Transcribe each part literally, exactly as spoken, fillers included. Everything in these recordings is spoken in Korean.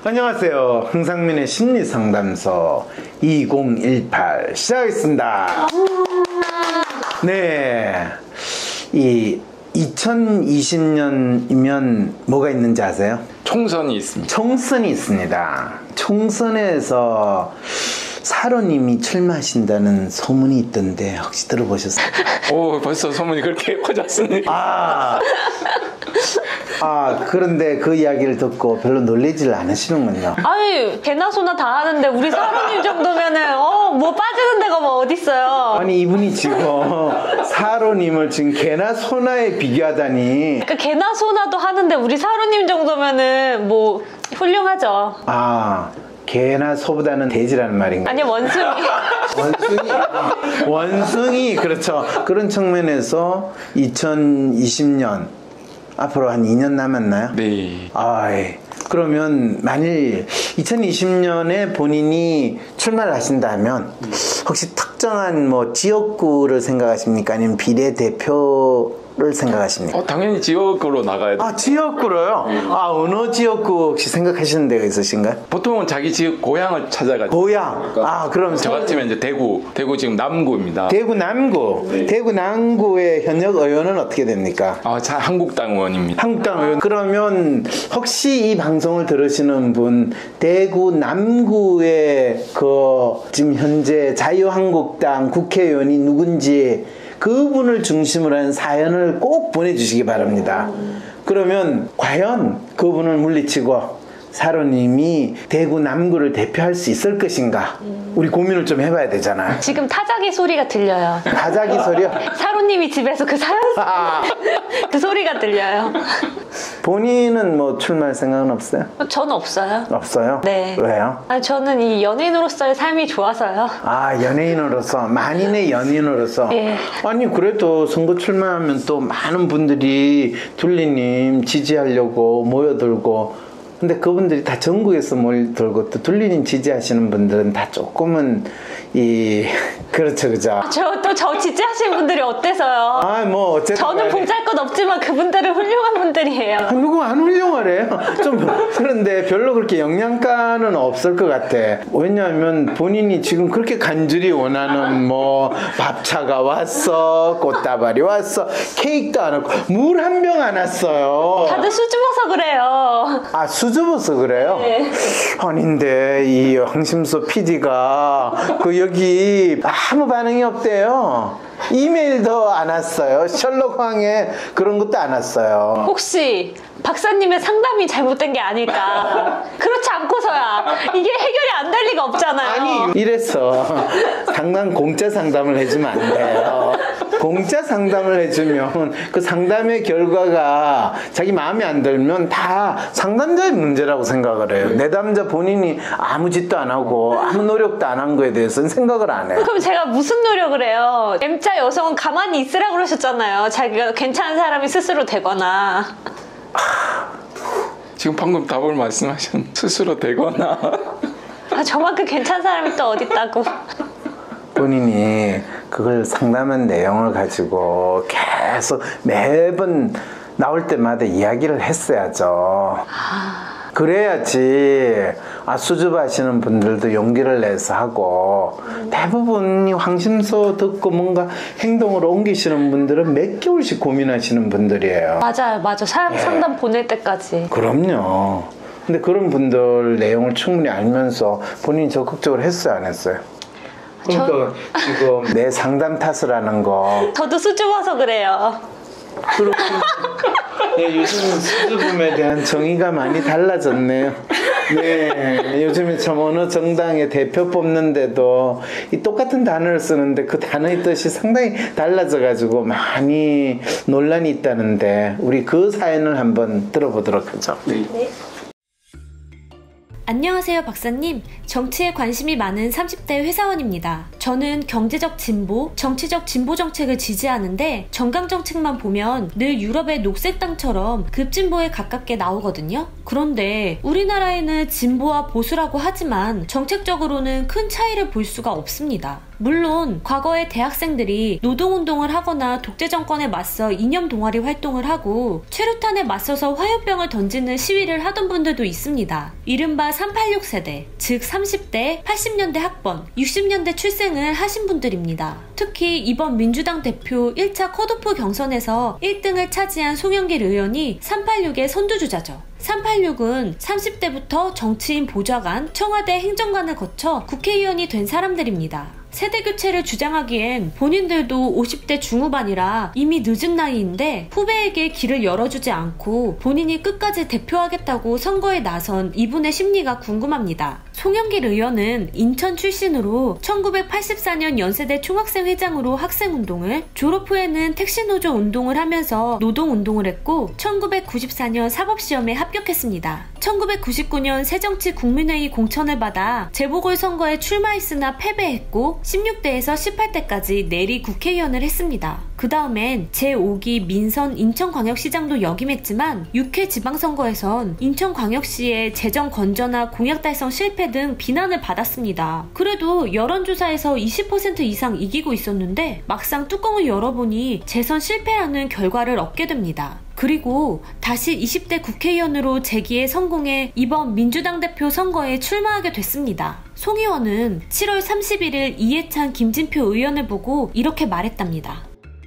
안녕하세요. 황상민의 심리상담소 이천십팔 시작하겠습니다. 네, 이 이천이십 년이면 뭐가 있는지 아세요? 총선이 있습니다. 총선이 있습니다. 총선에서 사로님이 출마하신다는 소문이 있던데 혹시 들어보셨어요? 오, 벌써 소문이 그렇게 커졌습니다. 아, 아 그런데 그 이야기를 듣고 별로 놀라지를 않으시는군요. 아니 개나 소나 다 하는데 우리 사로님 정도면은 어 뭐 빠지는 데가 뭐 어딨어요. 아니 이분이 지금 사로님을 지금 개나 소나에 비교하다니. 그러니까 개나 소나도 하는데 우리 사로님 정도면은 뭐 훌륭하죠. 아, 개나 소보다는 돼지라는 말인가요? 아니 원숭이. 원숭이, 원숭이, 그렇죠. 그런 측면에서 이천이십 년 앞으로 한 이 년 남았나요? 네. 아이, 그러면 만일 이천이십 년에 본인이 출마를 하신다면 혹시 특정한 뭐 지역구를 생각하십니까? 아니면 비례대표를 생각하십니까? 어, 당연히 지역으로 나가야 돼. 아, 지역구로요? 아, 어느 지역구 혹시 생각하시는 데가 있으신가요? 보통은 자기 지역 고향을 찾아가지고. 고향. 아, 그럼 저 같으면 이제 대구, 대구 지금 남구입니다. 대구 남구. 네. 대구 남구의 현역 의원은 어떻게 됩니까? 아, 자, 한국당 의원입니다. 한국당 의원. 그러면 혹시 이 방송을 들으시는 분 대구 남구의 그 지금 현재 자유한국당 국회의원이 누군지 그분을 중심으로 한 사연을 꼭 보내주시기 바랍니다. 그러면 과연 그분을 물리치고 사로님이 대구 남구를 대표할 수 있을 것인가? 우리 고민을 좀 해봐야 되잖아요. 지금 타자기 소리가 들려요. 타자기 소리요? 사로님이 집에서 그 사연 아. 그 소리가 들려요. 본인은 뭐 출마할 생각은 없어요? 저는 없어요. 없어요? 네. 왜요? 아니, 저는 이 연예인으로서의 삶이 좋아서요. 아, 연예인으로서, 만인의 연예인으로서. 예. 아니 그래도 선거 출마하면 또 많은 분들이 둘리님 지지하려고 모여들고, 근데 그분들이 다 전국에서 몰들고 또 둘리님 지지하시는 분들은 다 조금은 이 그렇죠, 그죠? 저 또 저 지지하시는 분들이 어때서요? 아, 뭐 어쨌든 저는 보잘것 없지만 그분들은 훌륭한 분들이에요. 아, 누구 안 훌륭하래요? 좀 그런데 별로 그렇게 영양가는 없을 것 같아. 왜냐하면 본인이 지금 그렇게 간절히 원하는 뭐 밥차가 왔어, 꽃다발이 왔어, 케이크도 안 왔고 물 한 병 안 왔어요. 다들 수줍어서 그래요. 아, 수줍어서 그래요? 네. 아닌데 이 황심소 피디가 그 여기 아무 반응이 없대요. 이메일도 안 왔어요. 셜록 황에 그런 것도 안 왔어요. 혹시 박사님의 상담이 잘못된 게 아닐까? 그렇지 않고서야 이게 해결이 안 될 리가 없잖아요. 아니 이래서 상담 공짜 상담을 해주면 안 돼요. 공짜 상담을 해주면 그 상담의 결과가 자기 마음에 안 들면 다 상담자의 문제라고 생각을 해요. 내담자 본인이 아무 짓도 안 하고 아무 노력도 안 한 거에 대해서는 생각을 안 해요. 그럼 제가 무슨 노력을 해요? M자 여성은 가만히 있으라고 그러셨잖아요. 자기가 괜찮은 사람이 스스로 되거나. 지금 방금 답을 말씀하셨는데 스스로 되거나. 아, 저만큼 괜찮은 사람이 또 어딨다고. 본인이 그걸 상담한 내용을 가지고 계속 매번 나올 때마다 이야기를 했어야죠. 그래야지 아, 수줍어하시는 분들도 용기를 내서 하고, 대부분이 황심소 듣고 뭔가 행동으로 옮기시는 분들은 몇 개월씩 고민하시는 분들이에요. 맞아요, 맞아. 사람 상담 보낼 때까지. 그럼요. 근데 그런 분들 내용을 충분히 알면서 본인이 적극적으로 했어요, 안 했어요? 그러니까 지금 내 상담 탓을 하는 거. 저도 수줍어서 그래요. 그렇군요. 네, 요즘은 수줍음에 대한 정의가 많이 달라졌네요. 네, 요즘에 참 어느 정당의 대표 뽑는데도 이 똑같은 단어를 쓰는데 그 단어의 뜻이 상당히 달라져가지고 많이 논란이 있다는데 우리 그 사연을 한번 들어보도록 하죠. 네. 네. 안녕하세요, 박사님. 정치에 관심이 많은 삼십 대 회사원입니다. 저는 경제적 진보, 정치적 진보 정책을 지지하는데 정강 정책만 보면 늘 유럽의 녹색당처럼 급진보에 가깝게 나오거든요. 그런데 우리나라에는 진보와 보수라고 하지만 정책적으로는 큰 차이를 볼 수가 없습니다. 물론 과거에 대학생들이 노동운동을 하거나 독재 정권에 맞서 이념 동아리 활동을 하고 최루탄에 맞서서 화염병을 던지는 시위를 하던 분들도 있습니다. 이른바 삼팔육 세대, 즉 삼십 대, 팔십 년대 학번, 육십 년대 출생을 하신 분들입니다. 특히 이번 민주당 대표 일 차 컷오프 경선에서 일 등을 차지한 송영길 의원이 삼팔육의 선두주자죠. 삼팔육은 삼십 대부터 정치인 보좌관, 청와대 행정관을 거쳐 국회의원이 된 사람들입니다. 세대교체를 주장하기엔 본인들도 오십 대 중후반이라 이미 늦은 나이인데 후배에게 길을 열어주지 않고 본인이 끝까지 대표하겠다고 선거에 나선 이분의 심리가 궁금합니다. 송영길 의원은 인천 출신으로 천구백팔십사 년 연세대 총학생 회장으로 학생운동을, 졸업 후에는 택시노조 운동을 하면서 노동운동을 했고 천구백구십사 년 사법시험에 합격했습니다. 천구백구십구 년 새정치 국민회의 공천을 받아 재보궐선거에 출마했으나 패배했고 십육 대에서 십팔 대까지 내리 국회의원을 했습니다. 그 다음엔 제오 기 민선 인천광역시장도 역임했지만 육 회 지방선거에선 인천광역시의 재정 건전화 공약 달성 실패 등 비난을 받았습니다. 그래도 여론조사에서 이십 퍼센트 이상 이기고 있었는데 막상 뚜껑을 열어보니 재선 실패라는 결과를 얻게 됩니다. 그리고 다시 이십 대 국회의원으로 재기에 성공해 이번 민주당 대표 선거에 출마하게 됐습니다. 송 의원은 칠월 삼십일일 이해찬, 김진표 의원을 보고 이렇게 말했답니다.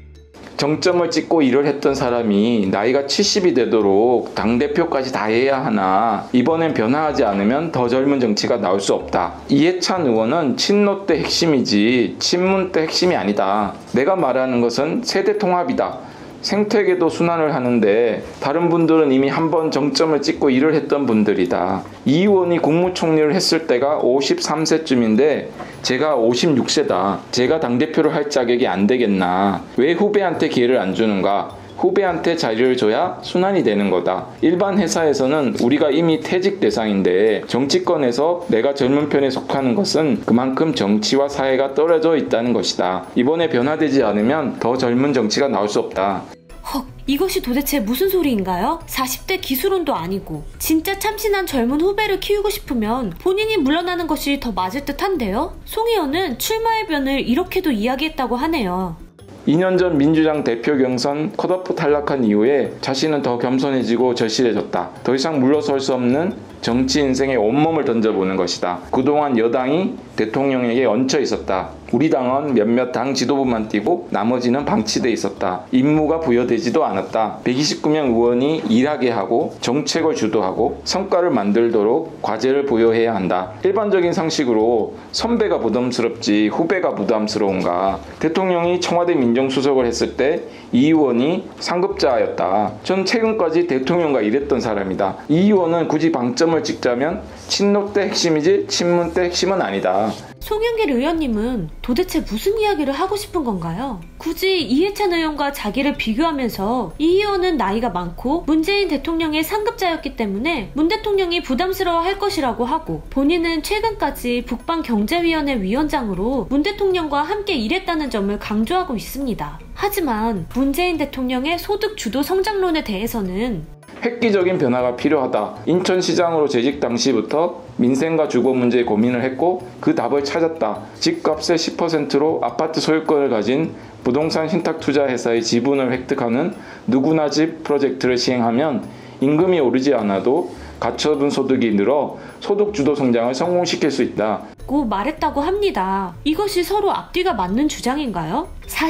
정점을 찍고 일을 했던 사람이 나이가 칠십이 되도록 당대표까지 다 해야 하나, 이번엔 변화하지 않으면 더 젊은 정치가 나올 수 없다. 이해찬 의원은 친노 때 핵심이지 친문 때 핵심이 아니다. 내가 말하는 것은 세대 통합이다. 생태계도 순환을 하는데 다른 분들은 이미 한번 정점을 찍고 일을 했던 분들이다. 이 의원이 국무총리를 했을 때가 오십삼 세쯤인데 제가 오십육 세다. 제가 당대표를 할 자격이 안 되겠나. 왜 후배한테 기회를 안 주는가. 후배한테 자리를 줘야 순환이 되는 거다. 일반 회사에서는 우리가 이미 퇴직 대상인데 정치권에서 내가 젊은 편에 속하는 것은 그만큼 정치와 사회가 떨어져 있다는 것이다. 이번에 변화되지 않으면 더 젊은 정치가 나올 수 없다. 헉, 이것이 도대체 무슨 소리인가요? 사십 대 기술원도 아니고 진짜 참신한 젊은 후배를 키우고 싶으면 본인이 물러나는 것이 더 맞을 듯한데요? 송 의원은 출마의 변을 이렇게도 이야기했다고 하네요. 이 년 전 민주당 대표 경선 컷오프 탈락한 이후에 자신은 더 겸손해지고 절실해졌다. 더 이상 물러설 수 없는 정치 인생에 온몸을 던져보는 것이다. 그동안 여당이 대통령에게 얹혀 있었다. 우리 당은 몇몇 당 지도부만 뛰고 나머지는 방치돼 있었다. 임무가 부여되지도 않았다. 백이십구 명 의원이 일하게 하고 정책을 주도하고 성과를 만들도록 과제를 부여해야 한다. 일반적인 상식으로 선배가 부담스럽지 후배가 부담스러운가. 대통령이 청와대 민정수석을 했을 때 이 의원이 상급자였다. 전 최근까지 대통령과 일했던 사람이다. 이 의원은 굳이 방점을 찍자면 친노 때 핵심이지 친문 때 핵심은 아니다. 송영길 의원님은 도대체 무슨 이야기를 하고 싶은 건가요? 굳이 이해찬 의원과 자기를 비교하면서 이 의원은 나이가 많고 문재인 대통령의 상급자였기 때문에 문 대통령이 부담스러워할 것이라고 하고 본인은 최근까지 북방경제위원회 위원장으로 문 대통령과 함께 일했다는 점을 강조하고 있습니다. 하지만 문재인 대통령의 소득 주도 성장론에 대해서는 획기적인 변화가 필요하다. 인천시장으로 재직 당시부터 민생과 주거 문제에 고민을 했고 그 답을 찾았다. 집값의 십 퍼센트로 아파트 소유권을 가진 부동산 신탁투자회사의 지분을 획득하는 누구나 집 프로젝트를 시행하면 임금이 오르지 않아도 가처분 소득이 늘어 소득 주도 성장을 성공시킬 수 있다. 고 말했다고 합니다. 이것이 서로 앞뒤가 맞는 주장인가요?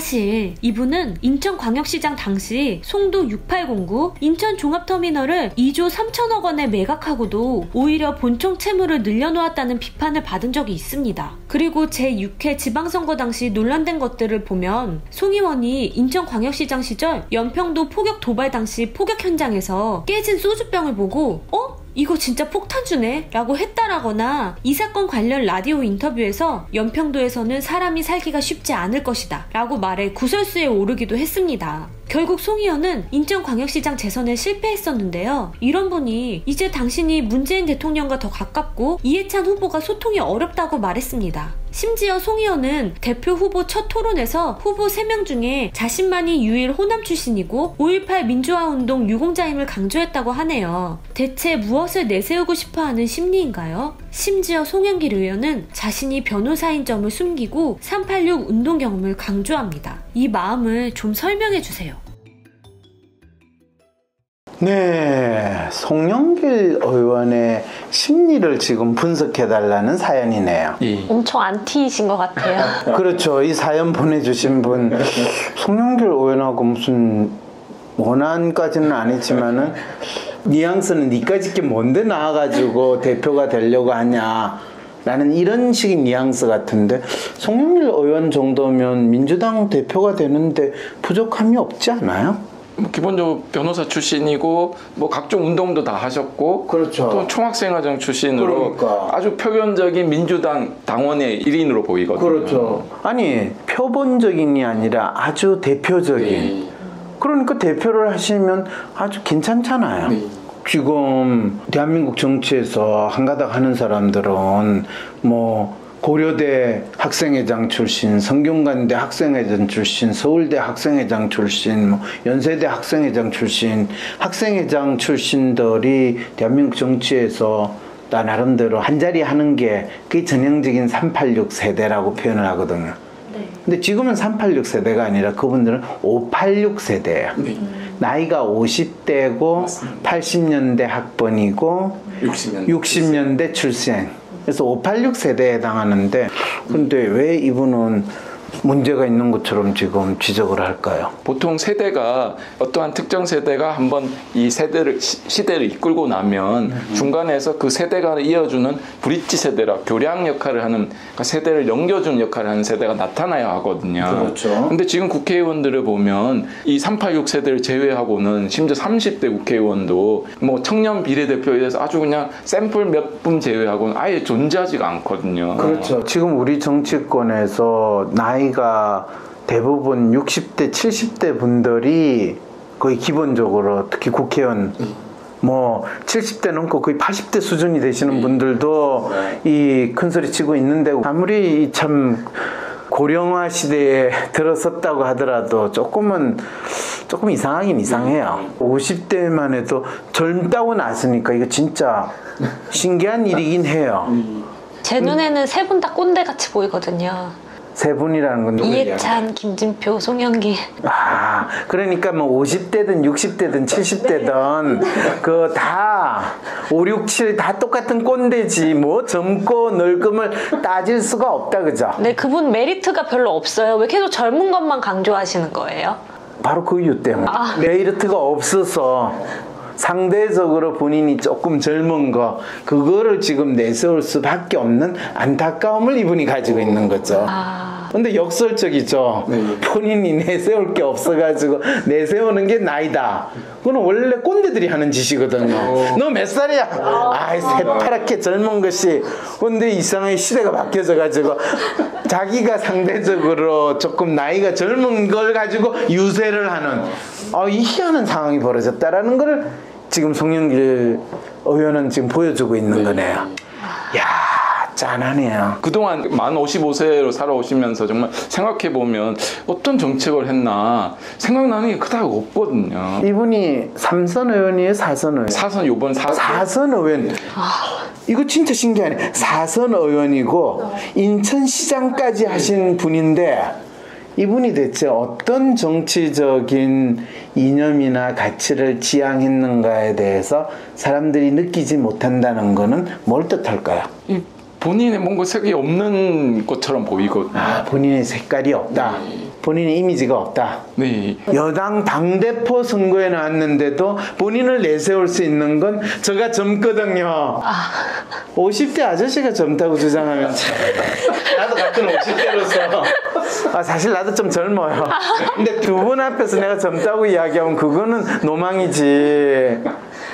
사실 이분은 인천광역시장 당시 송도 육팔공구 인천종합터미널을 이조 삼천억 원에 매각하고도 오히려 본청 채무를 늘려놓았다는 비판을 받은 적이 있습니다. 그리고 제육 회 지방선거 당시 논란된 것들을 보면 송 의원이 인천광역시장 시절 연평도 포격 도발 당시 포격 현장에서 깨진 소주병을 보고 어? 이거 진짜 폭탄주네? 라고 했다라거나 이 사건 관련 라디오 인터뷰에서 연평도에서는 사람이 살기가 쉽지 않을 것이다 라고 말해 구설수에 오르기도 했습니다. 결국 송 의원은 인천광역시장 재선에 실패했었는데요. 이런 분이 이제 당신이 문재인 대통령과 더 가깝고 이해찬 후보가 소통이 어렵다고 말했습니다. 심지어 송 의원은 대표 후보 첫 토론에서 후보 세 명 중에 자신만이 유일 호남 출신이고 오일팔 민주화운동 유공자임을 강조했다고 하네요. 대체 무엇을 내세우고 싶어하는 심리인가요? 심지어 송영길 의원은 자신이 변호사인 점을 숨기고 삼팔육 운동 경험을 강조합니다. 이 마음을 좀 설명해 주세요. 네, 송영길 의원의 심리를 지금 분석해달라는 사연이네요. 예. 엄청 안티이신 것 같아요. 그렇죠. 이 사연 보내주신 분, 송영길 의원하고 무슨 원한까지는 아니지만은 뉘앙스는 니까짓 게 뭔데 나와가지고 대표가 되려고 하냐. 라는 이런 식의 뉘앙스 같은데 송영길 의원 정도면 민주당 대표가 되는데 부족함이 없지 않아요? 뭐 기본적으로 변호사 출신이고 뭐 각종 운동도 다 하셨고 그렇죠. 또 총학생회장 출신으로 그러니까. 아주 표변적인 민주당 당원의 일인으로 보이거든요. 그렇죠. 아니 표본적인이 아니라 아주 대표적인. 네. 그러니까 대표를 하시면 아주 괜찮잖아요. 네. 지금 대한민국 정치에서 한가닥 하는 사람들은 뭐 고려대 학생회장 출신, 성균관대 학생회장 출신, 서울대 학생회장 출신, 뭐 연세대 학생회장 출신, 학생회장 출신들이 대한민국 정치에서 다 나름대로 한자리 하는 게 그게 전형적인 삼팔육 세대라고 표현을 하거든요. 네. 근데 지금은 삼팔육 세대가 아니라 그분들은 오팔육 세대예요. 네. 나이가 오십 대고 맞습니다. 팔십 년대 학번이고 육십 년대, 육십 년대 출생. 그래서 오팔육 세대에 해당하는데 근데 왜 이분은 문제가 있는 것처럼 지금 지적을 할까요? 보통 세대가 어떠한 특정 세대가 한번 이 세대를 시, 시대를 이끌고 나면 중간에서 그 세대가 이어주는 브릿지 세대라 교량 역할을 하는 그러니까 세대를 넘겨주는 역할을 하는 세대가 나타나야 하거든요. 그렇죠. 근데 지금 국회의원들을 보면 이 삼팔육 세대를 제외하고는 심지어 삼십 대 국회의원도 뭐 청년 비례대표에 대해서 아주 그냥 샘플 몇 분 제외하고는 아예 존재하지가 않거든요. 그렇죠. 지금 우리 정치권에서 나이가 대부분 육십 대, 칠십 대 분들이 거의 기본적으로 특히 국회의원 뭐 칠십 대 넘고 거의 팔십 대 수준이 되시는 분들도 이 큰소리 치고 있는데 아무리 참 고령화 시대에 들어섰다고 하더라도 조금은 조금 이상하긴 이상해요. 오십 대만 해도 젊다고 나서니까 이거 진짜 신기한 일이긴 해요. 제 눈에는 세 분 다 꼰대같이 보이거든요. 세 분이라는 건 누구예요? 이해찬, 김진표, 송영길. 아, 그러니까 뭐 오십 대든 육십 대든 칠십 대든 그 다 오, 육, 칠 다 똑같은 꼰대지 뭐 젊고 늙음을 따질 수가 없다 그죠? 네, 그분 메리트가 별로 없어요. 왜 계속 젊은 것만 강조하시는 거예요? 바로 그 이유 때문에 아. 메리트가 없어서 상대적으로 본인이 조금 젊은 거 그거를 지금 내세울 수밖에 없는 안타까움을 이분이 가지고 있는 거죠. 아... 근데 역설적이죠. 네. 본인이 내세울 게 없어가지고 내세우는 게 나이다. 그건 원래 꼰대들이 하는 짓이거든요. 어. 너 몇 살이야? 아이 새파랗게 젊은 것이. 근데 이상하게 시대가 바뀌어져가지고 자기가 상대적으로 조금 나이가 젊은 걸 가지고 유세를 하는 아, 이 희한한 상황이 벌어졌다라는 걸 지금 송영길 의원은 지금 보여주고 있는 거네요. 야, 짠하네요. 그동안 만 오십오 세로 살아오시면서 정말 생각해보면 어떤 정책을 했나 생각나는 게 그닥 없거든요. 이분이 삼선 의원이에요? 사선 의원? 사선 요번 사 사선 의원. 이거 진짜 신기하네. 사선 의원이고 인천시장까지 하신 분인데 이분이 대체 어떤 정치적인 이념이나 가치를 지향했는가에 대해서 사람들이 느끼지 못한다는 거는 뭘 뜻할까요? 이 본인의 뭔가 색이 없는 것처럼 보이거든요. 아, 본인의 색깔이 없다. 본인의 이미지가 없다. 네. 여당 당대표 선거에 나왔는데도 본인을 내세울 수 있는 건 제가 젊거든요. 아... 오십 대 아저씨가 젊다고 주장하면 나도 같은 오십 대로서 아, 사실 나도 좀 젊어요. 근데 두 분 앞에서 내가 젊다고 이야기하면 그거는 노망이지.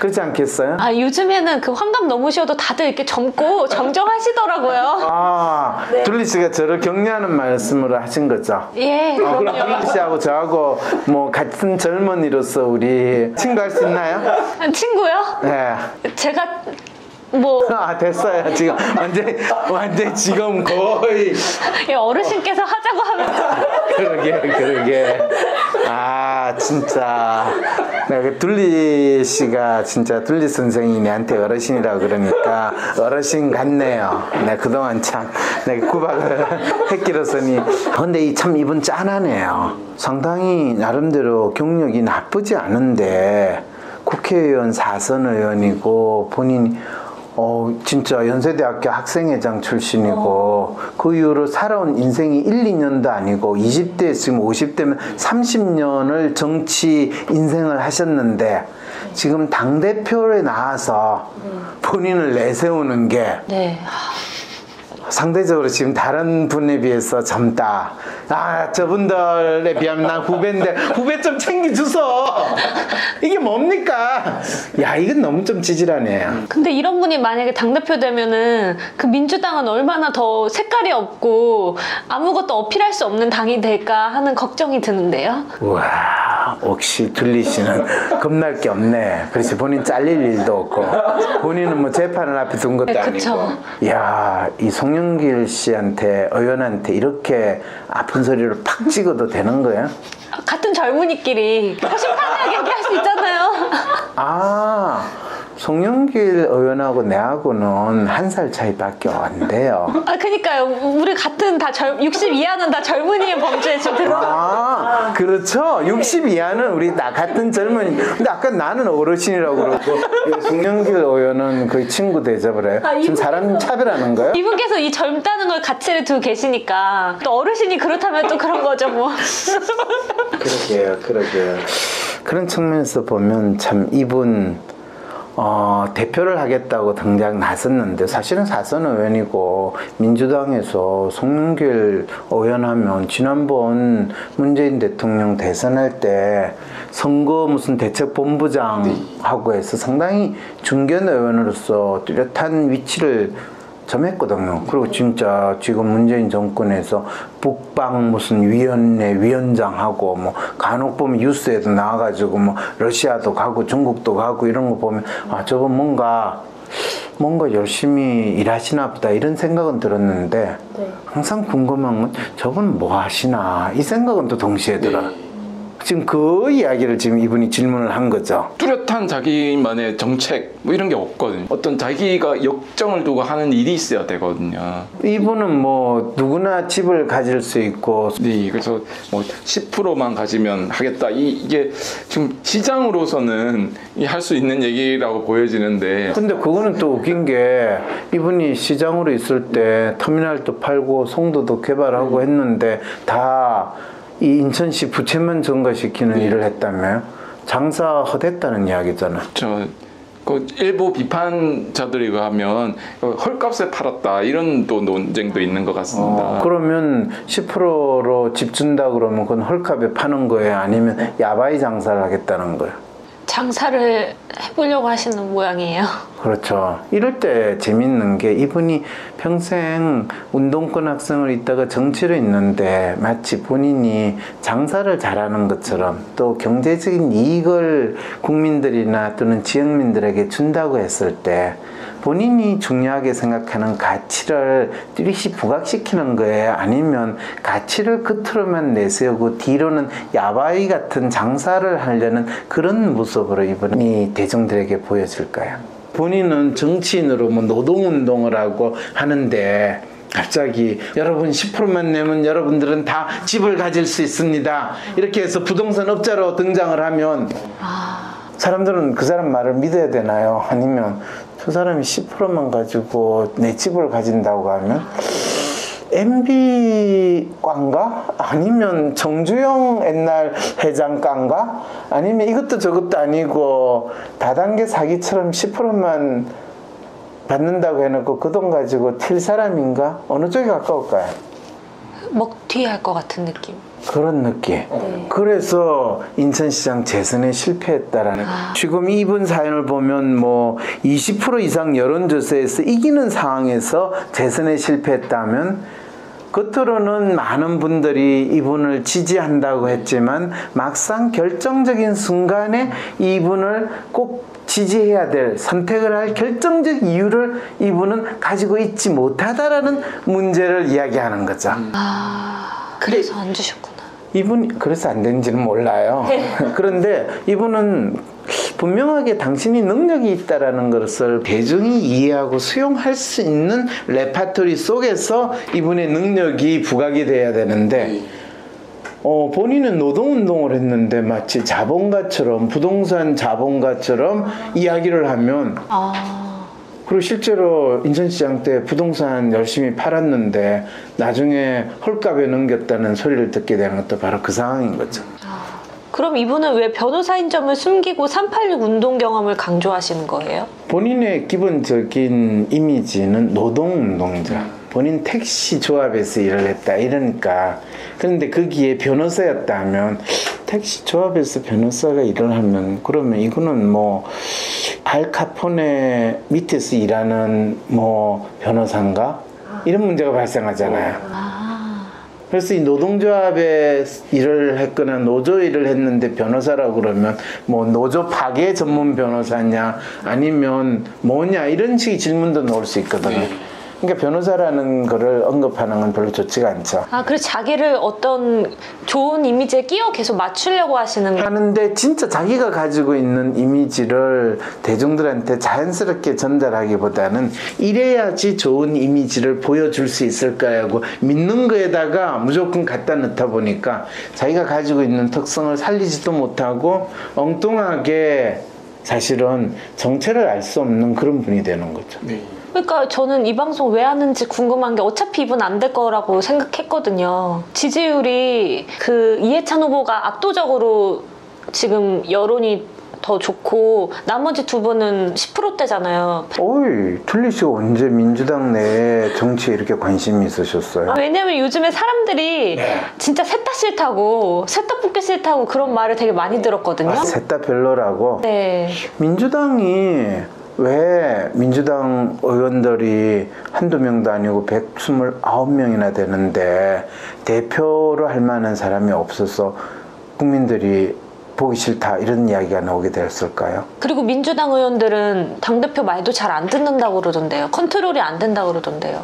그렇지 않겠어요? 아, 요즘에는 그 환갑 넘으셔도 다들 이렇게 젊고 정정하시더라고요. 아, 네. 둘리 씨가 저를 격려하는 말씀으로 하신 거죠? 예, 아, 그럼 그럼요. 둘리 씨하고 저하고 뭐 같은 젊은이로서 우리 친구할 수 있나요? 친구요? 네. 제가 뭐 아, 됐어요. 지금 완전 완전 지금 거의 예, 어르신께서 하자고 하면 그러게 그러게. 아, 진짜 내가 둘리 씨가 진짜 둘리 선생이 내한테 어르신이라고 그러니까 어르신 같네요. 내가 그동안 참 내가 구박을 했기로서니. 근데 이 참 이분 짠하네요. 상당히 나름대로 경력이 나쁘지 않은데 국회의원 사 선 의원이고 본인이 어, 진짜 연세대학교 학생회장 출신이고 어. 그 이후로 살아온 인생이 일, 이 년도 아니고 이십 대 지금 오십 대면 삼십 년을 정치 인생을 하셨는데 지금 당대표에 나와서 본인을 내세우는 게 네. 상대적으로 지금 다른 분에 비해서 젊다. 아, 저분들에 비하면 난 후배인데 후배 좀 챙겨주소. 이게 뭡니까? 야, 이건 너무 좀 찌질하네. 근데 이런 분이 만약에 당대표 되면은 그 민주당은 얼마나 더 색깔이 없고 아무것도 어필할 수 없는 당이 될까 하는 걱정이 드는데요. 우와, 역시 둘리 씨는 겁날 게 없네. 그렇지, 본인 잘릴 일도 없고 본인은 뭐 재판을 앞에 둔 것도 네, 아니고. 그쵸. 야, 이 송영길 씨한테 의원한테 이렇게 아픈 소리를 팍 찍어도 되는 거야? 같은 젊은이끼리 허심탄회하게 얘기할 수 있잖아요. 아, 송영길 의원하고 내하고는 한 살 차이밖에 안 돼요. 아, 그니까요. 우리 같은 다 젊, 육십 이하는 다 젊은이의 범주에 지금 들어가. 아, 그렇죠. 육십 이하는 우리 나 같은 젊은이. 근데 아까 나는 어르신이라고 그러고 송영길 의원은 거의 친구 대접을 해요. 아, 지금 이분- 사람 차별하는 거예요? 이분께서 이 젊다는 걸 가치를 두고 계시니까 또 어르신이 그렇다면 또 그런 거죠 뭐. 그러게요, 그러게요. 그런 측면에서 보면 참 이분 어, 대표를 하겠다고 당장 나섰는데 사실은 사선 의원이고 민주당에서 송영길 의원 하면 지난번 문재인 대통령 대선할 때 선거 무슨 대책본부장하고 해서 상당히 중견 의원으로서 뚜렷한 위치를 점했거든요. 그리고 진짜 지금 문재인 정권에서 북방 무슨 위원회 위원장하고 뭐 간혹 보면 뉴스에도 나와가지고 뭐 러시아도 가고 중국도 가고 이런 거 보면 아, 저분 뭔가 뭔가 열심히 일하시나 보다 이런 생각은 들었는데 네. 항상 궁금한 건 저분 뭐 하시나 이 생각은 또 동시에 들어요. 네. 지금 그 이야기를 지금 이분이 질문을 한 거죠. 뚜렷한 자기만의 정책 뭐 이런 게 없거든요. 어떤 자기가 역정을 두고 하는 일이 있어야 되거든요. 이분은 뭐 누구나 집을 가질 수 있고 네, 그래서 뭐 십 퍼센트만 가지면 하겠다. 이, 이게 지금 시장으로서는 할 수 있는 얘기라고 보여지는데 근데 그거는 또 웃긴 게 이분이 시장으로 있을 때 터미널도 팔고 송도도 개발하고 했는데 다 이 인천시 부채만 증가시키는 네. 일을 했다며요? 장사 허됐다는 이야기잖아. 저 그 일부 비판자들이 하면 헐값에 팔았다 이런 또 논쟁도 있는 것 같습니다. 어, 그러면 십 퍼센트로 집 준다 그러면 그건 헐값에 파는 거예요? 아니면 야바이 장사를 하겠다는 거예요? 장사를 해보려고 하시는 모양이에요. 그렇죠. 이럴 때 재밌는 게 이분이 평생 운동권 학생을 있다가 정치를 있는데 마치 본인이 장사를 잘하는 것처럼 또 경제적인 이익을 국민들이나 또는 지역민들에게 준다고 했을 때 본인이 중요하게 생각하는 가치를 뚜렷이 부각시키는 거예요? 아니면 가치를 겉으로만 내세우고 뒤로는 야바이 같은 장사를 하려는 그런 모습으로 이분이 대중들에게 보여질까요? 본인은 정치인으로 뭐 노동운동을 하고 하는데 갑자기 여러분 십 퍼센트만 내면 여러분들은 다 집을 가질 수 있습니다. 이렇게 해서 부동산 업자로 등장을 하면 사람들은 그 사람 말을 믿어야 되나요? 아니면 저 사람이 십 퍼센트만 가지고 내 집을 가진다고 하면 엠비과인가? 아니면 정주영 옛날 회장과인가? 아니면 이것도 저것도 아니고 다단계 사기처럼 십 퍼센트만 받는다고 해놓고 그 돈 가지고 튈 사람인가? 어느 쪽에 가까울까요? 먹튀할 것 같은 느낌. 그런 느낌. 그래서 인천시장 재선에 실패했다라는. 아. 지금 이분 사연을 보면 뭐 이십 퍼센트 이상 여론조사에서 이기는 상황에서 재선에 실패했다면 겉으로는 많은 분들이 이분을 지지한다고 했지만 막상 결정적인 순간에 이분을 꼭 지지해야 될, 선택을 할 결정적 이유를 이분은 가지고 있지 못하다라는 문제를 이야기하는 거죠. 아, 그래서 안 주셨구나. 이분 그래서 안 된지는 몰라요. 그런데 이분은 분명하게 당신이 능력이 있다라는 것을 대중이 이해하고 수용할 수 있는 레파토리 속에서 이분의 능력이 부각이 돼야 되는데 어, 본인은 노동운동을 했는데 마치 자본가처럼 부동산 자본가처럼 이야기를 하면 아, 그리고 실제로 인천시장 때 부동산 열심히 팔았는데 나중에 헐값에 넘겼다는 소리를 듣게 되는 것도 바로 그 상황인 거죠. 그럼 이분은 왜 변호사인 점을 숨기고 삼팔육 운동 경험을 강조하시는 거예요? 본인의 기본적인 이미지는 노동운동자, 본인 택시 조합에서 일을 했다 이러니까. 그런데 거기에 변호사였다면 택시 조합에서 변호사가 일을 하면 그러면 이거는 뭐 알카포네 밑에서 일하는 뭐 변호사인가? 이런 문제가 발생하잖아요. 아, 그래서 이 노동조합에 일을 했거나 노조 일을 했는데 변호사라고 그러면 뭐 노조 파괴 전문 변호사냐 아니면 뭐냐 이런 식의 질문도 나올 수 있거든요. 그러니까 변호사라는 거를 언급하는 건 별로 좋지가 않죠. 아, 그래서 자기를 어떤 좋은 이미지에 끼워 계속 맞추려고 하시는 거. 하는데 진짜 자기가 가지고 있는 이미지를 대중들한테 자연스럽게 전달하기보다는 이래야지 좋은 이미지를 보여줄 수 있을 거라고 믿는 거에다가 무조건 갖다 넣다 보니까 자기가 가지고 있는 특성을 살리지도 못하고 엉뚱하게 사실은 정체를 알 수 없는 그런 분이 되는 거죠. 네. 그러니까 저는 이 방송 왜 하는지 궁금한 게 어차피 이분 안 될 거라고 생각했거든요. 지지율이 그 이해찬 후보가 압도적으로 지금 여론이 더 좋고 나머지 두 분은 십 퍼센트대잖아요. 어이, 툴리 씨가 언제 민주당 내 정치에 이렇게 관심이 있으셨어요? 왜냐면 요즘에 사람들이 진짜 셋 다 싫다고 셋 다 뽑기 싫다고 그런 말을 되게 많이 들었거든요. 아, 셋 다 별로라고? 네. 민주당이 왜 민주당 의원들이 한두 명도 아니고 백이십구 명이나 되는데 대표로 할 만한 사람이 없어서 국민들이 보기 싫다 이런 이야기가 나오게 됐을까요? 그리고 민주당 의원들은 당대표 말도 잘 안 듣는다고 그러던데요. 컨트롤이 안 된다고 그러던데요.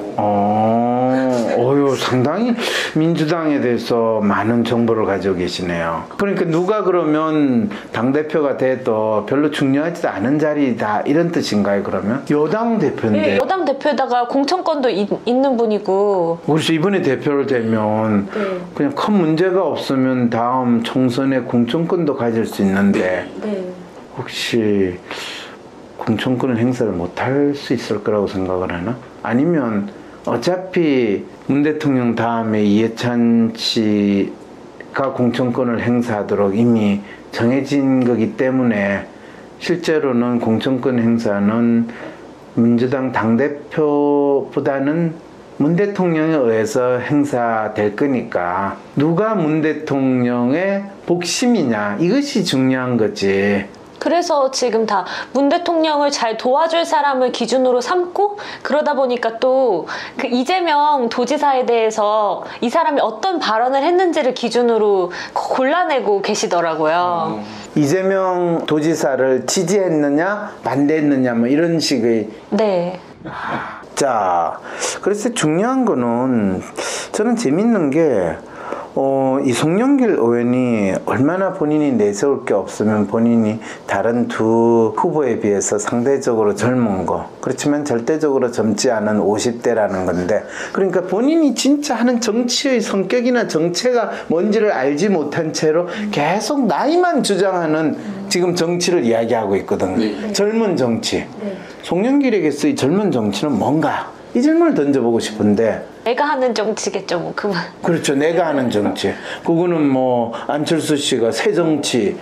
어, 어휴, 상당히 민주당에 대해서 많은 정보를 가지고 계시네요. 그러니까 누가 그러면 당대표가 돼도 별로 중요하지도 않은 자리다 이런 뜻인가요, 그러면? 여당 대표인데. 네, 여당 대표에다가 공천권도 이, 있는 분이고. 그래서 이번에 대표를 되면 네. 그냥 큰 문제가 없으면 다음 총선에 공천권도 가질 수 있는데 네. 혹시 공천권을 행사를 못할 수 있을 거라고 생각을 하나? 아니면 어차피 문 대통령 다음에 이해찬 씨가 공천권을 행사하도록 이미 정해진 거기 때문에 실제로는 공천권 행사는 민주당 당대표보다는 문 대통령에 의해서 행사될 거니까 누가 문 대통령의 복심이냐 이것이 중요한 거지. 그래서 지금 다 문 대통령을 잘 도와줄 사람을 기준으로 삼고 그러다 보니까 또 그 이재명 도지사에 대해서 이 사람이 어떤 발언을 했는지를 기준으로 골라내고 계시더라고요. 음. 이재명 도지사를 지지했느냐 반대했느냐 뭐 이런 식의. 네. 자, 그래서 중요한 거는 저는 재밌는 게 어, 이 송영길 의원이 얼마나 본인이 내세울 게 없으면 본인이 다른 두 후보에 비해서 상대적으로 젊은 거, 그렇지만 절대적으로 젊지 않은 오십 대라는 건데, 그러니까 본인이 진짜 하는 정치의 성격이나 정체가 뭔지를 알지 못한 채로 계속 나이만 주장하는 지금 정치를 이야기하고 있거든요. 네. 젊은 정치. 네. 송영길에게서 이 젊은 정치는 뭔가? 이 질문을 던져보고 싶은데, 내가 하는 정치겠죠, 뭐 그만. 그렇죠. 내가 하는 정치. 그거는 뭐 안철수 씨가 새 정치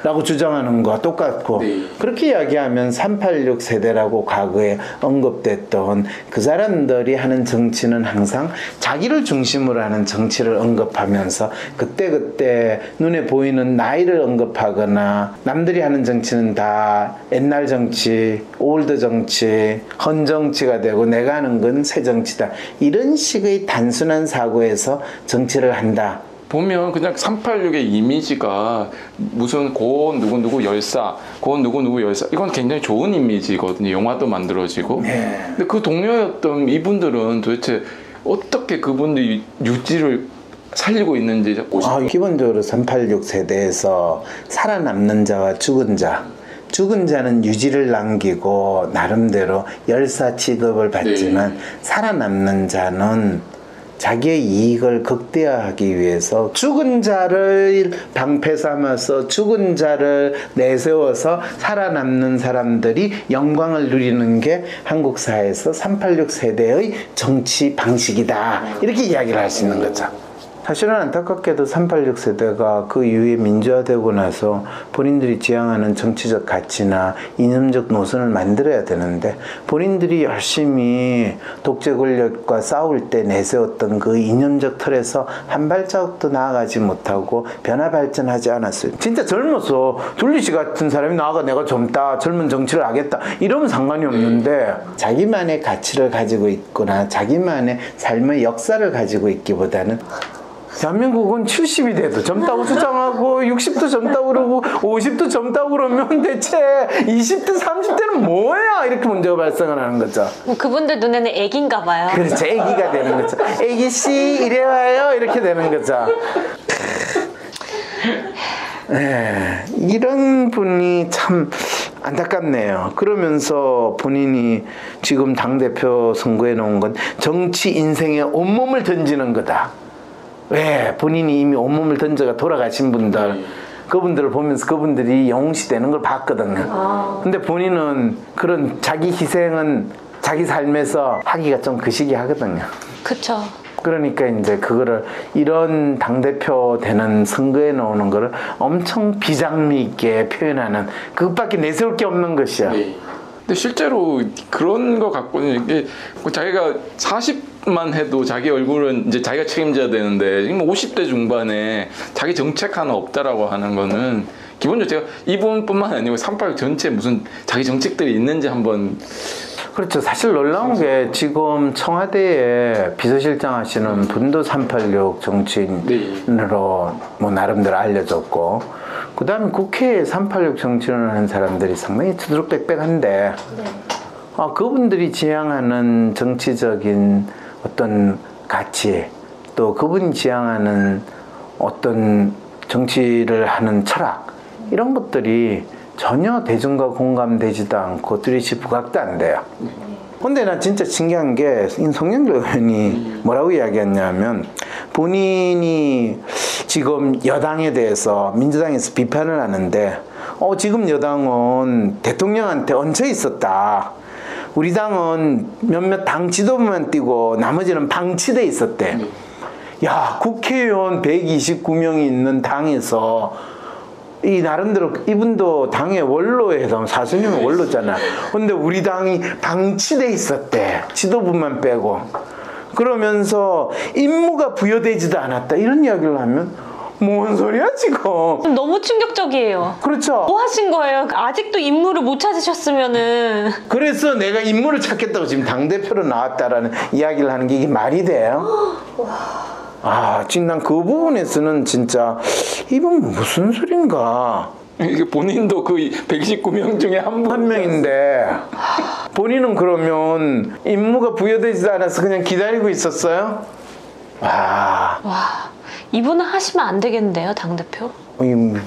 라고 주장하는 거와 똑같고 네. 그렇게 이야기하면 삼팔육 세대라고 과거에 언급됐던 그 사람들이 하는 정치는 항상 자기를 중심으로 하는 정치를 언급하면서 그때그때 눈에 보이는 나이를 언급하거나 남들이 하는 정치는 다 옛날 정치, 올드 정치, 헌 정치가 되고 내가 하는 건 새 정치다. 이런 식의 단순한 사고에서 정치를 한다. 보면 그냥 삼팔육의 이미지가 무슨 고은 누구누구 열사, 고은 누구누구 열사, 이건 굉장히 좋은 이미지거든요. 영화도 만들어지고. 네. 근데 그 동료였던 이분들은 도대체 어떻게 그분들이 유지를 살리고 있는지 자꾸. 아, 기본적으로 삼팔육 세대에서 살아남는 자와 죽은 자, 죽은 자는 유지를 남기고 나름대로 열사 취급을 받지만 네. 살아남는 자는 자기의 이익을 극대화하기 위해서 죽은 자를 방패 삼아서 죽은 자를 내세워서 살아남는 사람들이 영광을 누리는 게 한국 사회에서 삼팔육 세대의 정치 방식이다. 이렇게 이야기를 할 수 있는 거죠. 사실은 안타깝게도 삼팔육 세대가 그 이후에 민주화되고 나서 본인들이 지향하는 정치적 가치나 이념적 노선을 만들어야 되는데 본인들이 열심히 독재 권력과 싸울 때 내세웠던 그 이념적 틀에서 한 발자국도 나아가지 못하고 변화 발전하지 않았어요. 진짜 젊어서 둘리 씨 같은 사람이 나아가 내가 젊다, 젊은 정치를 하겠다 이러면 상관이 없는데 자기만의 가치를 가지고 있거나 자기만의 삶의 역사를 가지고 있기보다는 대한민국은 칠십이 돼도 젊다고 주장하고 육십도 젊다고 그러고 오십도 젊다고 그러면 대체 이십 대 삼십 대는 뭐야 이렇게 문제가 발생을 하는 거죠. 그분들 눈에는 애기인가 봐요. 그렇죠. 애기가 되는 거죠. 애기씨 이래 와요 이렇게 되는 거죠. 네, 이런 분이 참 안타깝네요. 그러면서 본인이 지금 당대표 선거에 놓은 건 정치 인생에 온몸을 던지는 거다. 왜? 본인이 이미 온몸을 던져가 돌아가신 분들 그분들을 보면서 그분들이 영웅시 되는 걸 봤거든요. 아. 근데 본인은 그런 자기 희생은 자기 삶에서 하기가 좀 그시기 하거든요. 그쵸. 그러니까 이제 그거를 이런 당대표 되는 선거에 나오는 거를 엄청 비장미 있게 표현하는 그것밖에 내세울 게 없는 것이야. 네. 근데 실제로 그런 거 갖고는 이게 자기가 사십만 해도 자기 얼굴은 이제 자기가 책임져야 되는데 지금 오십 대 중반에 자기 정책 하나 없다라고 하는 거는 기본적으로 제가 이분뿐만 아니고 삼팔육 전체 무슨 자기 정책들이 있는지 한번. 그렇죠. 사실 놀라운 게 지금 청와대에 비서실장 하시는 분도 삼팔육 정치인으로 뭐 나름대로 알려졌고 그 다음에 국회에 삼팔육 정치인을 하는 사람들이 상당히 투두룩빽빽한데 네. 아, 그분들이 지향하는 정치적인 어떤 가치 또 그분이 지향하는 어떤 정치를 하는 철학 이런 것들이 전혀 대중과 공감되지도 않고 뚜렷이 부각도 안 돼요. 근데 난 진짜 신기한 게 송영길 의원이 뭐라고 이야기했냐면 본인이 지금 여당에 대해서 민주당에서 비판을 하는데 어 지금 여당은 대통령한테 얹혀 있었다. 우리 당은 몇몇 당 지도부만 띄고 나머지는 방치돼 있었대. 야, 국회의원 백이십구 명이 있는 당에서 이 나름대로 이분도 당의 원로에 해당 사수님은 원로잖아. 근데 우리 당이 방치돼 있었대. 지도부만 빼고. 그러면서 임무가 부여되지도 않았다. 이런 이야기를 하면 뭔 소리야 지금. 너무 충격적이에요. 그렇죠. 뭐 하신 거예요? 아직도 임무를 못 찾으셨으면은. 그래서 내가 임무를 찾겠다고 지금 당대표로 나왔다라는 이야기를 하는 게 이게 말이 돼요? 아, 지금 난 그 부분에서는 진짜 이분 무슨 소린가. 이게 본인도 그 백이십구 명 중에 한 분. 한 명인데 본인은 그러면 임무가 부여되지 않아서 그냥 기다리고 있었어요? 와. 와, 이분은 하시면 안 되겠는데요, 당대표? 음.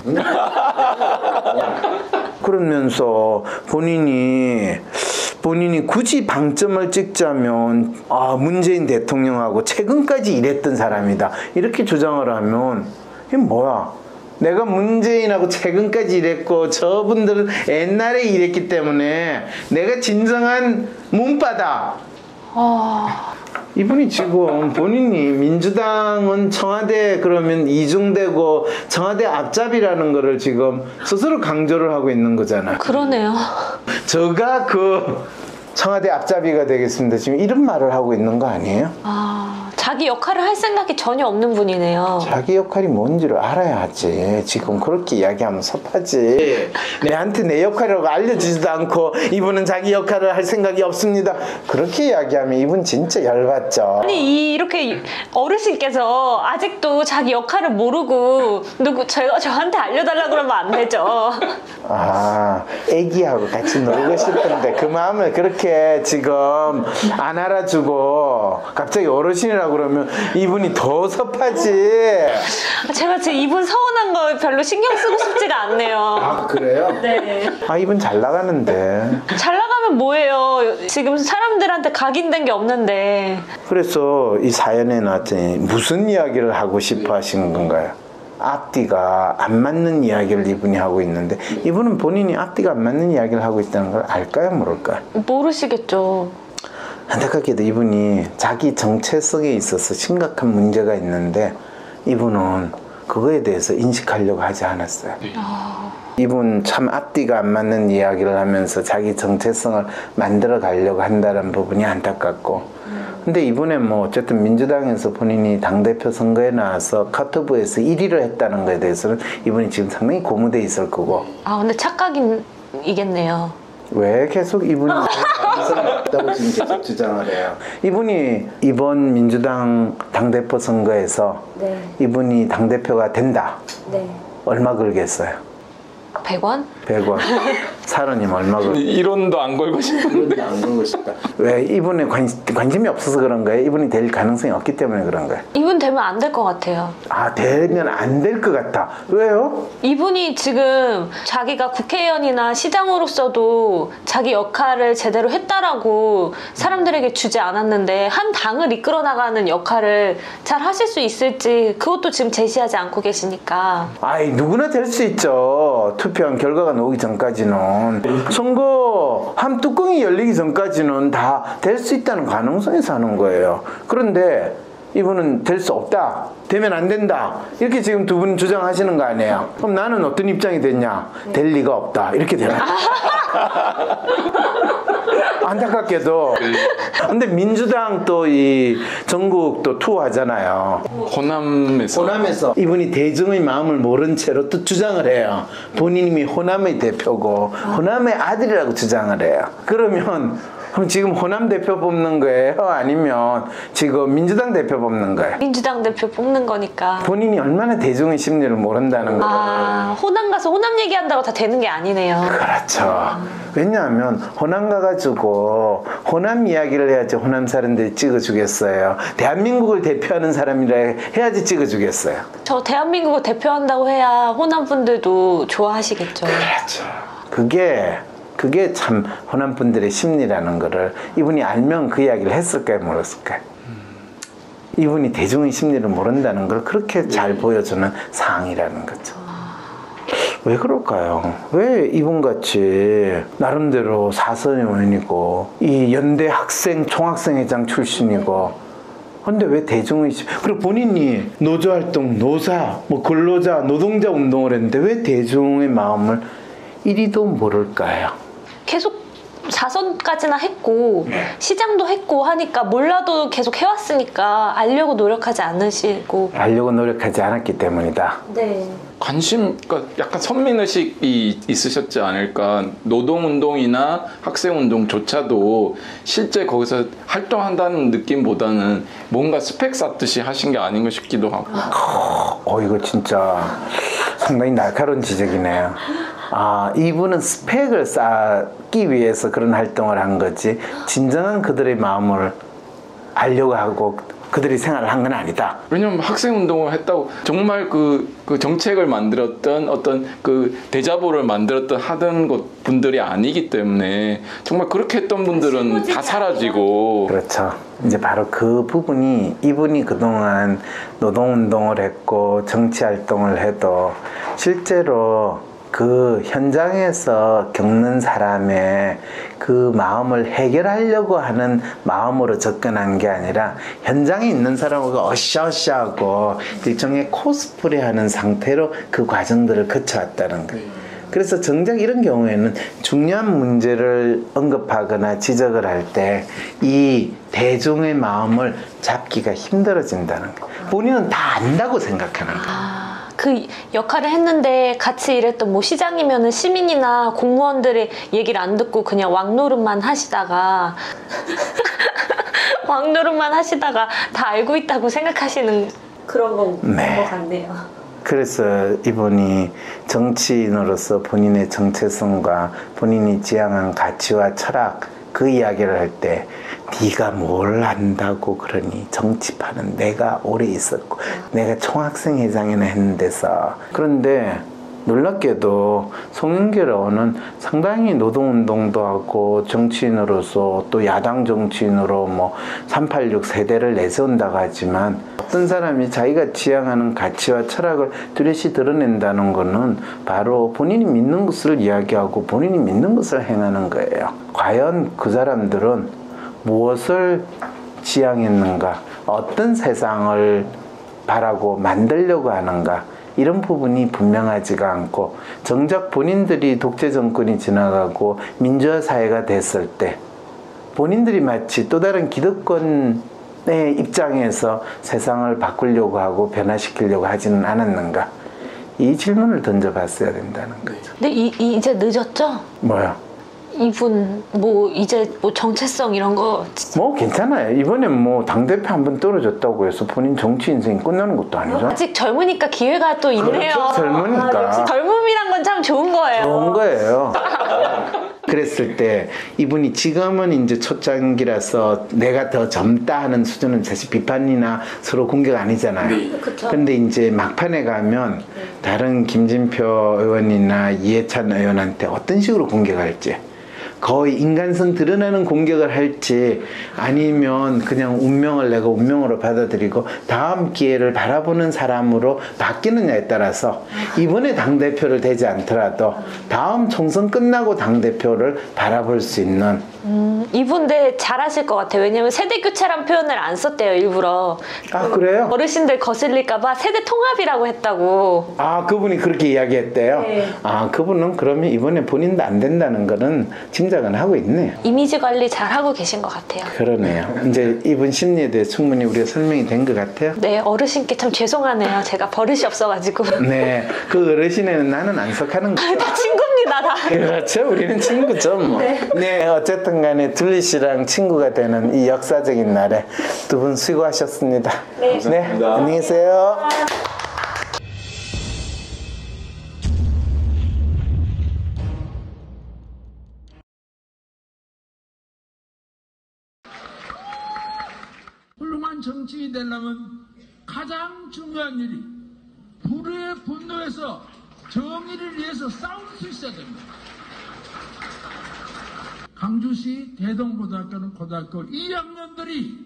그러면서 본인이 본인이 굳이 방점을 찍자면 아 문재인 대통령하고 최근까지 일했던 사람이다 이렇게 주장을 하면 이게 뭐야? 내가 문재인하고 최근까지 일했고 저분들은 옛날에 일했기 때문에 내가 진정한 문바다. 아... 이분이 지금 본인이 민주당은 청와대 그러면 이중되고 청와대 앞잡이라는 거를 지금 스스로 강조를 하고 있는 거잖아요. 그러네요. 저가 그 청와대 앞잡이가 되겠습니다. 지금 이런 말을 하고 있는 거 아니에요? 아, 자기 역할을 할 생각이 전혀 없는 분이네요. 자기 역할이 뭔지를 알아야 하지. 지금 그렇게 이야기하면 섭하지. 내한테 내 역할이라고 알려주지도 않고 이분은 자기 역할을 할 생각이 없습니다. 그렇게 이야기하면 이분 진짜 열받죠. 아니 이- 이렇게 어르신께서 아직도 자기 역할을 모르고 누구 저, 저한테 알려달라고 그러면 안 되죠. 아, 애기하고 같이 놀고 싶은데 그 마음을 그렇게 지금 안 알아주고 갑자기 어르신이라고 그러면 이분이 더 섭하지. 제가 지금 이분 서운한 거 별로 신경 쓰고 싶지가 않네요. 아, 그래요? 네. 아, 이분 잘 나가는데. 잘 나가면 뭐예요? 지금 사람들한테 각인된 게 없는데. 그래서 이 사연에 나왔더니 무슨 이야기를 하고 싶어 하시는 건가요? 앞뒤가 안 맞는 이야기를 이분이 하고 있는데 이분은 본인이 앞뒤가 안 맞는 이야기를 하고 있다는 걸 알까요, 모를까요? 모르시겠죠. 안타깝게도 이분이 자기 정체성에 있어서 심각한 문제가 있는데 이분은 그거에 대해서 인식하려고 하지 않았어요. 이분 참 앞뒤가 안 맞는 이야기를 하면서 자기 정체성을 만들어 가려고 한다는 부분이 안타깝고, 근데 이번에 뭐 어쨌든 민주당에서 본인이 당대표 선거에 나와서 카트부에서 일 위를 했다는 거에 대해서는 이분이 지금 상당히 고무돼 있을 거고. 아 근데 착각이겠네요. 왜 계속 이분이 가능성이 없다고 지금 계속 주장을 해요? 이분이 이번 민주당 당대표 선거에서 네. 이분이 당대표가 된다. 네. 얼마 걸겠어요? 백 원? 백 원. 사로님 얼마 걸? 일 원도 안 걸고 싶은데. 안 걸고 싶다. 왜 이분에 관, 관심이 없어서 그런 거예요? 이분이 될 가능성이 없기 때문에 그런 거예요? 이분 되면 안 될 것 같아요. 아, 되면 안 될 것 같다. 왜요? 이분이 지금 자기가 국회의원이나 시장으로서도 자기 역할을 제대로 했다라고 사람들에게 주지 않았는데 한 당을 이끌어 나가는 역할을 잘 하실 수 있을지 그것도 지금 제시하지 않고 계시니까. 아이, 누구나 될 수 있죠. 투표한 결과가 나오기 전까지는. 선거 한 뚜껑이 열리기 전까지는 다 될 수 있다는 가능성에서 하는 거예요. 그런데 이분은 될 수 없다. 되면 안 된다. 이렇게 지금 두 분 주장하시는 거 아니에요? 그럼 나는 어떤 입장이 됐냐? 될 리가 없다. 이렇게 되나? 안타깝게도. 근데 민주당 또 이 전국 또 투어하잖아요. 호남에서. 호남에서 이분이 대중의 마음을 모른 채로 또 주장을 해요. 본인이 호남의 대표고 호남의 아들이라고 주장을 해요. 그러면 그럼 지금 호남 대표 뽑는 거예요? 아니면 지금 민주당 대표 뽑는 거예요? 민주당 대표 뽑는 거니까. 본인이 얼마나 대중의 심리를 모른다는 거예요. 아, 호남 가서 호남 얘기한다고 다 되는 게 아니네요. 그렇죠. 왜냐하면 호남 가가지고 호남 이야기를 해야지 호남 사람들이 찍어주겠어요. 대한민국을 대표하는 사람이라 해야지 찍어주겠어요. 저 대한민국을 대표한다고 해야 호남 분들도 좋아하시겠죠. 그렇죠. 그게 그게 참 호남 분들의 심리라는 거를 이분이 알면 그 이야기를 했을까요, 몰랐을까요? 이분이 대중의 심리를 모른다는 걸 그렇게 잘 보여주는 상황이라는 거죠. 왜 그럴까요? 왜 이분같이 나름대로 사선 의원이고 이 연대 학생 총학생회장 출신이고 근데 왜 대중의 심 그리고 본인이 노조활동, 노사, 뭐 근로자, 노동자 운동을 했는데 왜 대중의 마음을 이리도 모를까요? 계속 사선까지나 했고 시장도 했고 하니까 몰라도 계속 해왔으니까 알려고 노력하지 않으시고. 알려고 노력하지 않았기 때문이다. 네. 관심, 그러니까 약간 선민의식이 있으셨지 않을까. 노동운동이나 학생운동조차도 실제 거기서 활동한다는 느낌보다는 뭔가 스펙 쌓듯이 하신 게 아닌가 싶기도 하고. 어, 이거 진짜 상당히 날카로운 지적이네요. 아, 이분은 스펙을 쌓기 위해서 그런 활동을 한 거지 진정한 그들의 마음을 알려고 하고 그들이 생활을 한 건 아니다. 왜냐면 학생운동을 했다고 정말 그, 그 정책을 만들었던 어떤 그 대자보를 만들었던 하던 것 분들이 아니기 때문에 정말 그렇게 했던 분들은 다 사라지고. 그렇죠. 이제 바로 그 부분이 이분이 그동안 노동운동을 했고 정치활동을 해도 실제로 그 현장에서 겪는 사람의 그 마음을 해결하려고 하는 마음으로 접근한 게 아니라 현장에 있는 사람하고 어샤어샤하고 일종의 코스프레 하는 상태로 그 과정들을 거쳐왔다는 거예요. 그래서 정작 이런 경우에는 중요한 문제를 언급하거나 지적을 할 때 이 대중의 마음을 잡기가 힘들어진다는 거예요. 본인은 다 안다고 생각하는 거예요. 아, 그 역할을 했는데 같이 일했던 뭐 시장이면은 시민이나 공무원들의 얘기를 안 듣고 그냥 왕노릇만 하시다가 왕노릇만 하시다가 다 알고 있다고 생각하시는 그런 건 네. 것 같네요. 그래서 이분이 정치인으로서 본인의 정체성과 본인이 지향한 가치와 철학 그 이야기를 할 때 네가 뭘 안다고 그러니 정치판은 내가 오래 있었고 내가 총학생회장이나 했는 데서 그런데 놀랍게도 송영길 의원은 상당히 노동운동도 하고 정치인으로서 또 야당 정치인으로 뭐 삼팔육 세대를 내세운다고 하지만 어떤 사람이 자기가 지향하는 가치와 철학을 뚜렷이 드러낸다는 것은 바로 본인이 믿는 것을 이야기하고 본인이 믿는 것을 행하는 거예요. 과연 그 사람들은 무엇을 지향했는가, 어떤 세상을 바라고 만들려고 하는가, 이런 부분이 분명하지가 않고 정작 본인들이 독재 정권이 지나가고 민주화 사회가 됐을 때 본인들이 마치 또 다른 기득권의 입장에서 세상을 바꾸려고 하고 변화시키려고 하지는 않았는가, 이 질문을 던져봤어야 된다는 거죠. 근데 이, 이 이제 늦었죠? 뭐요? 이분 뭐 이제 뭐 정체성 이런 거 뭐 괜찮아요. 이번엔 뭐 당대표 한 번 떨어졌다고 해서 본인 정치 인생이 끝나는 것도 아니죠. 아직 젊으니까 기회가 또 있네요. 그렇죠, 젊으니까. 아, 역시 젊음이란 건 참 좋은 거예요. 좋은 거예요. 그랬을 때 이분이 지금은 이제 초창기라서 내가 더 젊다 하는 수준은 사실 비판이나 서로 공격 아니잖아요. 네. 그쵸. 근데 이제 막판에 가면 다른 김진표 의원이나 이해찬 의원한테 어떤 식으로 공격할지, 거의 인간성 드러나는 공격을 할지 아니면 그냥 운명을 내가 운명으로 받아들이고 다음 기회를 바라보는 사람으로 바뀌느냐에 따라서 이번에 당대표를 되지 않더라도 다음 총선 끝나고 당대표를 바라볼 수 있는 음, 이분들 잘하실 것 같아요. 왜냐면 세대교체란 표현을 안 썼대요, 일부러. 아 그래요? 어르신들 거슬릴까봐 세대 통합이라고 했다고. 아 그분이 그렇게 이야기했대요? 네. 아 그분은 그러면 이번에 본인도 안 된다는 거는 짐작은 하고 있네요. 이미지 관리 잘하고 계신 것 같아요. 그러네요. 이제 이분 심리에 대해 충분히 우리가 설명이 된 것 같아요. 네, 어르신께 참 죄송하네요. 제가 버릇이 없어가지고. 네, 그 어르신에는 나는 안 속하는 거죠. 다 친구입니다, 다. 그렇죠. 우리는 친구죠. 뭐. 네. 네, 어쨌든 간에 둘리 씨랑 친구가 되는 이 역사적인 날에 두 분 수고하셨습니다. 네. 네, 안녕히 계세요. 훌륭한 정치인이 되려면 가장 중요한 일이 불의의 분노에서 정의를 위해서 싸울 수 있어야 됩니다. 강주시 대동고등학교는 고등학교 이 학년들이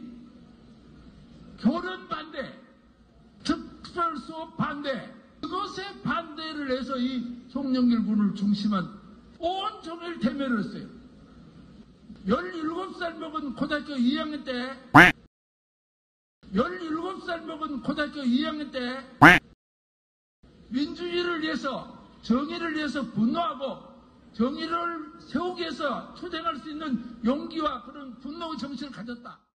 교련 반대, 특별수업 반대, 그것에 반대를 해서 이 송영길 군을 중심한 온종일 대면을 했어요. 열일곱 살 먹은 고등학교 이 학년 때 열일곱 살 먹은 고등학교 이 학년 때 민주주의를 위해서, 정의를 위해서 분노하고 정의를 세우기 위해서 투쟁할 수 있는 용기와 그런 분노의 정신을 가졌다.